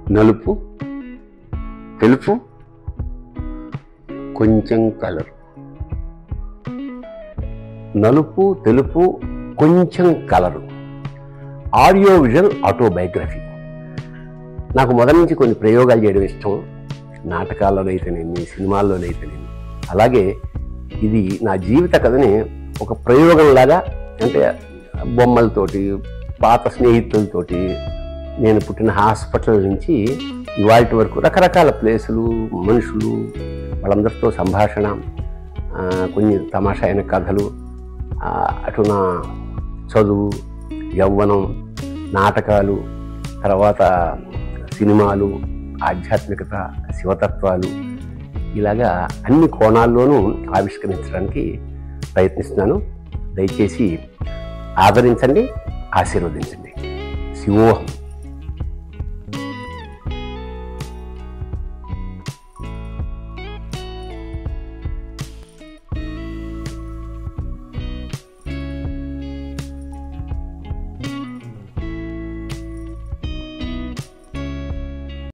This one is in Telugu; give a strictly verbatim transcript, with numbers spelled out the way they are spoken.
నలుపు, తెలుపు, కొంచెం కలర్. నలుపు, తెలుపు, కొంచెం కలరు. Audio visual autobiography. నాకు మొదటి నుంచి కొన్ని ప్రయోగాలు చేయడం ఇష్టం. నాటకాల్లోనైతేనేమి, సినిమాల్లోనైతేనేమి. అలాగే ఇది నా జీవిత కథని ఒక ప్రయోగంలాగా, అంటే బొమ్మలతోటి, పాత స్నేహితులతోటి, నేను పుట్టిన హాస్పిటల్ నుంచి ఇవాటి వరకు రకరకాల ప్లేసులు, మనుషులు, వాళ్ళందరితో సంభాషణ, కొన్ని తమాషా అయిన కథలు, అటు నా చదువు, యవ్వనం, నాటకాలు, తర్వాత సినిమాలు, ఆధ్యాత్మికత, శివతత్వాలు, ఇలాగా అన్ని కోణాల్లోనూ ఆవిష్కరించడానికి ప్రయత్నిస్తున్నాను. దయచేసి ఆదరించండి, ఆశీర్వదించండి. శివోహం.